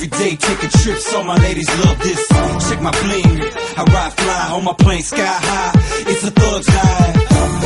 every day, taking trips. All my ladies love this. Check my bling, I ride fly on my plane sky high. It's a thug's life.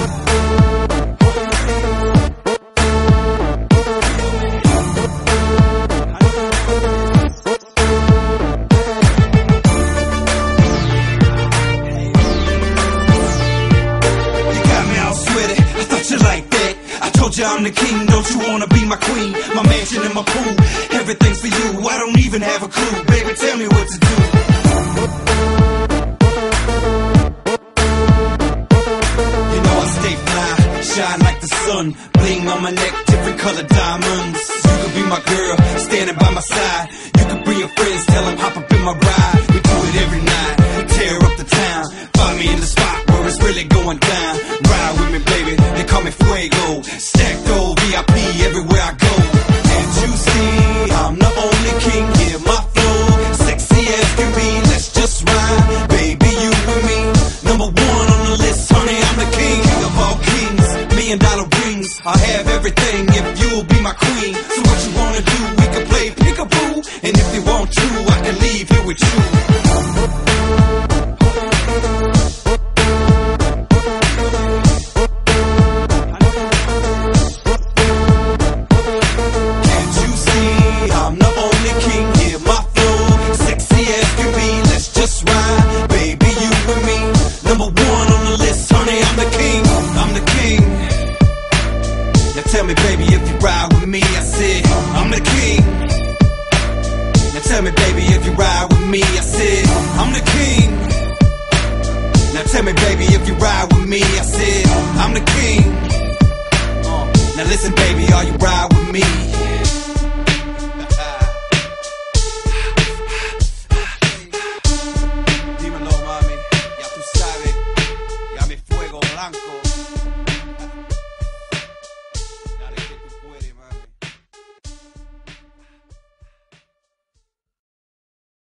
I'm the king, don't you wanna be my queen? My mansion and my pool, everything's for you. I don't even have a clue, baby, tell me what to do. You know I stay fly, shine like the sun. Bling on my neck, different colored diamonds. You could be my girl, standing by my side. You could bring your friends, tell them hop up in my ride. We do it every night, tear up the town. Find me in the spot where it's really going down. Ride with me, baby, they call me Fuego. Stacked gold, VIP everywhere I go. Can't you see, I'm the only king, hear my flow. Sexy as can be, let's just ride. Baby, you and me, number one on the list, honey, I'm the king of all kings. $1,000,000 rings, I'll have everything if you'll be my queen. So what you wanna do, we can play peekaboo. And if you want to, I can leave here with you. Tell me, baby, if you ride with me, I said, I'm the king. Now tell me, baby, if you ride with me, I said, I'm the king. Now tell me, baby, if you ride with me, I said,